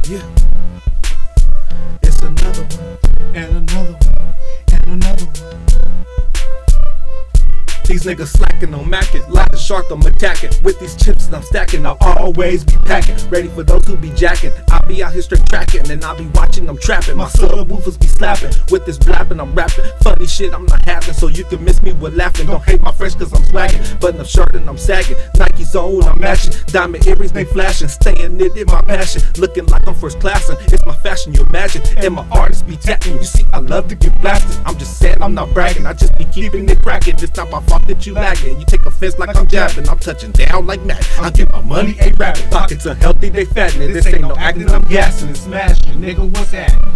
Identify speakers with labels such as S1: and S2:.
S1: Yeah. It's another one, and another one, and another one. These niggas slacking on macking, like a shark I'm attacking. With these chips that I'm stacking, I'll always be packing. Ready for those who be jacking. I'll be out here straight tracking, and I'll be watching them trapping. My subwoofers be slapping, with this blapping I'm rapping. Funny shit I'm not having, so you can miss me with laughing. Don't hate my fresh cause I'm swagging, button up shirt and I'm sagging. Nike's on, I'm matching, diamond earrings they flashing. Staying in my passion, looking like I'm first classing. It's my fashion, you imagine, and my artists be tapping. You see, I love to get blasted. I'm just saying, I'm not bragging, I just be keeping it cracking. It's not my fault that you lagging. You take offense like I'm jabbing. I'm touching down like Mac. I get my money, ain't rapping. Pockets are healthy, they fattening. This ain't no acting, I'm gassing and smashing. Nigga, what's happening?